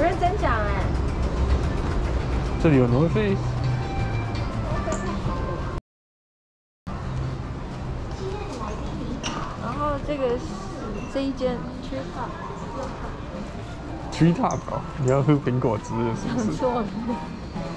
认真讲哎。 这里有 North Face。 然后这个是这一间 Tree Top 哦，你要喝苹果汁是不是？ 讲错了。